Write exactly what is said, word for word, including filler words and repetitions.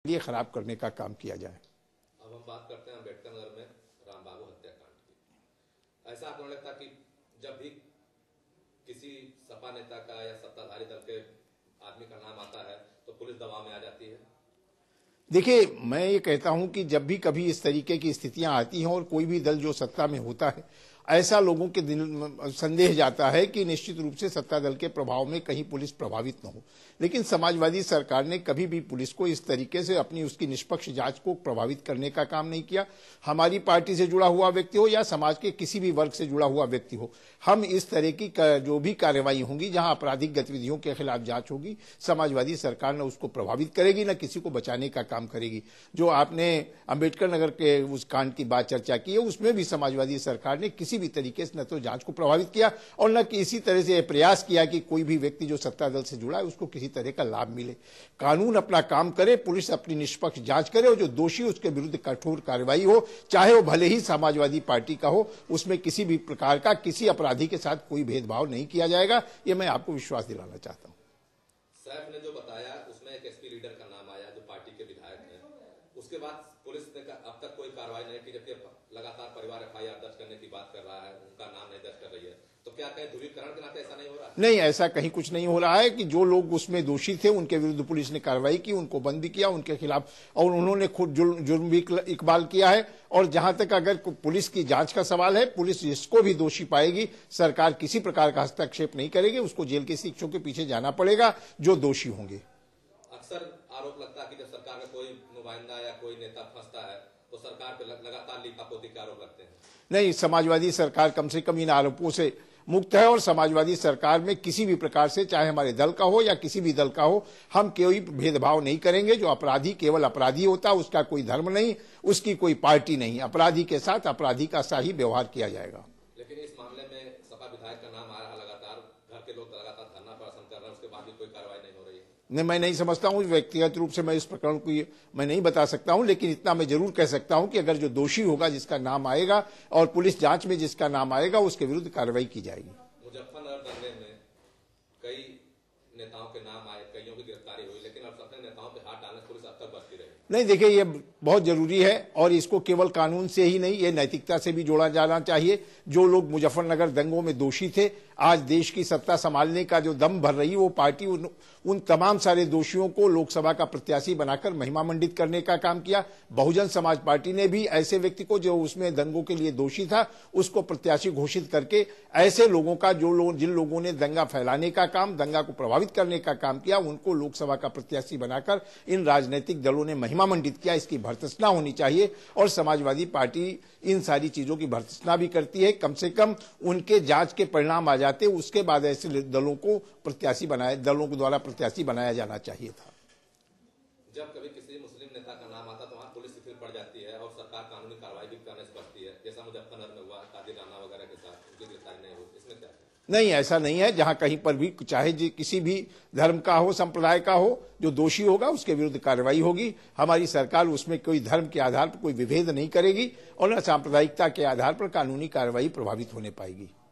लिए खराब करने का काम किया जाए। अब हम बात करते हैं अम्बेडकर नगर में रामबाबू हत्याकांड की। ऐसा आपको लगता है कि जब भी किसी सपा नेता का या सत्ताधारी दल के आदमी का नाम आता है तो पुलिस दबाव में आ जाती है? देखिए, मैं ये कहता हूं कि जब भी कभी इस तरीके की स्थितियां आती हैं और कोई भी दल जो सत्ता में होता है, ऐसा लोगों के दिल में संदेह जाता है कि निश्चित रूप से सत्ता दल के प्रभाव में कहीं पुलिस प्रभावित न हो। लेकिन समाजवादी सरकार ने कभी भी पुलिस को इस तरीके से अपनी उसकी निष्पक्ष जांच को प्रभावित करने का काम नहीं किया। हमारी पार्टी से जुड़ा हुआ व्यक्ति हो या समाज के किसी भी वर्ग से जुड़ा हुआ व्यक्ति हो, हम इस तरह की जो भी कार्रवाई होंगी, जहां आपराधिक गतिविधियों के खिलाफ जांच होगी, समाजवादी सरकार न उसको प्रभावित करेगी, न किसी को बचाने का काम करेगी। जो आपने अम्बेडकर नगर के उस कांड की बात चर्चा की है, उसमें भी समाजवादी सरकार ने किसी भी तरीके से न तो जांच को प्रभावित किया और न किसी तरह से प्रयास किया कि कोई भी व्यक्ति जो सत्ता दल से जुड़ा है उसको किसी तरह का लाभ मिले। कानून अपना काम करे, पुलिस अपनी निष्पक्ष जांच करे और जो दोषी उसके विरुद्ध कठोर कार्रवाई हो, चाहे वो भले ही समाजवादी पार्टी का हो, उसमें किसी भी प्रकार का किसी अपराधी के साथ कोई भेदभाव नहीं किया जाएगा। ये मैं आपको विश्वास दिलाना चाहता हूं। सैफ ने जो बताया उसमें एक एसपी लीडर का नाम आया जो पार्टी के विधायक हैं। उसके बाद पुलिस ने अब तक कोई कार्रवाई नहीं की, जबकि लगातार परिवार एफ आई आर दर्ज करने की बात कर रहा है, उनका नाम नहीं दर्ज कर रही है। तो क्या कहें, ध्रुवीकरण के नाते ऐसा नहीं हो रहा है? नहीं, ऐसा कहीं कुछ नहीं हो रहा है कि जो लोग उसमें दोषी थे उनके विरुद्ध पुलिस ने कार्रवाई की, उनको बंद भी किया उनके खिलाफ, और उन्होंने खुद जुर्म भी इकबाल किया है। और जहां तक अगर पुलिस की जांच का सवाल है, पुलिस जिसको भी दोषी पाएगी, सरकार किसी प्रकार का हस्तक्षेप नहीं करेगी, उसको जेल के शिक्षों के पीछे जाना पड़ेगा जो दोषी होंगे। अक्सर आरोप लगता है कि जब सरकार में कोई नुमाइंदा या कोई नेता फंसता है तो सरकार पे लगातार लीपापोती के आरोप लगते हैं। नहीं, समाजवादी सरकार कम से कम इन आरोपों से मुक्त है और समाजवादी सरकार में किसी भी प्रकार से, चाहे हमारे दल का हो या किसी भी दल का हो, हम कोई भेदभाव नहीं करेंगे। जो अपराधी केवल अपराधी होता है, उसका कोई धर्म नहीं, उसकी कोई पार्टी नहीं। अपराधी के साथ अपराधी का सा ही व्यवहार किया जाएगा। लेकिन इस मामले में सपा विधायक का नाम आ रहा है, लगातार घर के लोग लगातार धरना प्रदर्शन कर रहे हैं, उसके बाद भी कोई कार्रवाई नहीं हो रही है। नहीं, मैं नहीं समझता हूं, व्यक्तिगत रूप से मैं इस प्रकरण को मैं नहीं बता सकता हूं, लेकिन इतना मैं जरूर कह सकता हूं कि अगर जो दोषी होगा, जिसका नाम आएगा और पुलिस जांच में जिसका नाम आएगा, उसके विरुद्ध कार्रवाई की जाएगी। मुजफ्फरनगर दंगे में कई नेताओं के नाम आए, कईयों की गिरफ्तारी हुई, लेकिन अब अपने नेताओं पे हाथ डालने पुलिस अब तक बचती रही। नहीं, देखिए, ये बहुत जरूरी है और इसको केवल कानून से ही नहीं, ये नैतिकता से भी जोड़ा जाना चाहिए। जो लोग मुजफ्फरनगर दंगों में दोषी थे, आज देश की सत्ता संभालने का जो दम भर रही वो पार्टी, उन, उन तमाम सारे दोषियों को लोकसभा का प्रत्याशी बनाकर महिमा मंडित करने का काम किया। बहुजन समाज पार्टी ने भी ऐसे व्यक्ति को जो उसमें दंगों के लिए दोषी था, उसको प्रत्याशी घोषित करके ऐसे लोगों का, जो लोग जिन लोगों ने दंगा फैलाने का काम, दंगा को प्रभावित करने का काम किया, उनको लोकसभा का प्रत्याशी बनाकर इन राजनीतिक दलों ने महिमा मंडित किया। इसकी भर्त्सना होनी चाहिए और समाजवादी पार्टी इन सारी चीजों की भर्त्सना भी करती है। कम से कम उनके जांच के परिणाम आ जाते, उसके बाद ऐसे दलों को प्रत्याशी बनाया, दलों के द्वारा प्रत्याशी बनाया जाना चाहिए था। जब कभी किसी मुस्लिम नेता का नाम आता तो वहां पुलिस शिथिल पड़ जाती है और सरकार कानूनी कार्रवाई भी करने से बचती है, जैसा मुजफ्फरनगर में हुआ कादिर राना वगैरह के साथ, उनकी गिरफ्तारी नहीं हुई। इसमें क्या है? नहीं, ऐसा नहीं है। जहां कहीं पर भी, चाहे किसी भी धर्म का हो, संप्रदाय का हो, जो दोषी होगा उसके विरुद्ध कार्रवाई होगी। हमारी सरकार उसमें कोई धर्म के आधार पर कोई विभेद नहीं करेगी और न सांप्रदायिकता के आधार पर कानूनी कार्रवाई प्रभावित होने पाएगी।